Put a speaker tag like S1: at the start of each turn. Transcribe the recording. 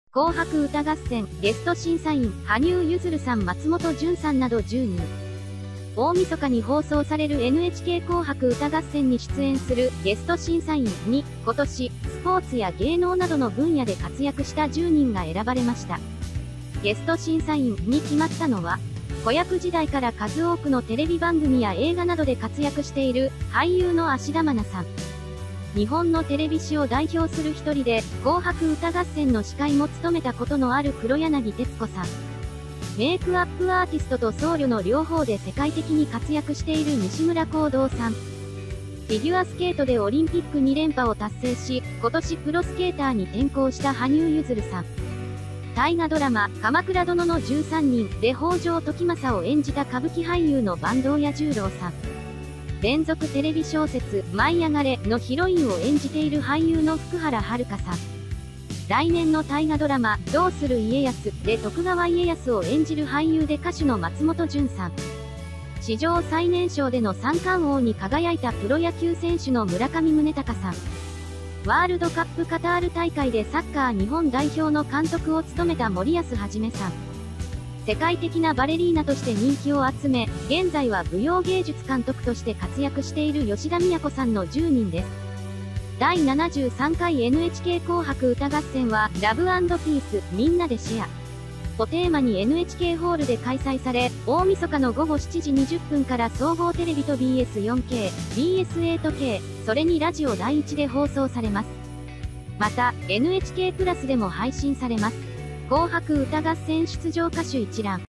S1: 紅白歌合戦、ゲスト審査員、羽生結弦さん、松本潤さんなど10人。大晦日に放送される NHK 紅白歌合戦に出演するゲスト審査員に、今年、スポーツや芸能などの分野で活躍した10人が選ばれました。ゲスト審査員に決まったのは、子役時代から数多くのテレビ番組や映画などで活躍している俳優の芦田愛菜さん。日本のテレビ史を代表する一人で、紅白歌合戦の司会も務めたことのある黒柳徹子さん。メイクアップアーティストと僧侶の両方で世界的に活躍している西村宏堂さん。フィギュアスケートでオリンピック2連覇を達成し、今年プロスケーターに転向した羽生結弦さん。大河ドラマ、鎌倉殿の13人で北条時政を演じた歌舞伎俳優の坂東彌十郎さん。連続テレビ小説、舞いあがれのヒロインを演じている俳優の福原遥さん。来年の大河ドラマ、どうする家康で徳川家康を演じる俳優で歌手の松本潤さん。史上最年少での三冠王に輝いたプロ野球選手の村上宗隆さん。ワールドカップカタール大会でサッカー日本代表の監督を務めた森保一さん。世界的なバレリーナとして人気を集め、現在は舞踊芸術監督として活躍している吉田都さんの10人です。第73回 NHK 紅白歌合戦は、ラブ&ピース、みんなでシェアをテーマに NHK ホールで開催され、大晦日の午後7時20分から総合テレビと BS4K、BS8K、それにラジオ第1で放送されます。また、NHK プラスでも配信されます。紅白歌合戦出場歌手一覧。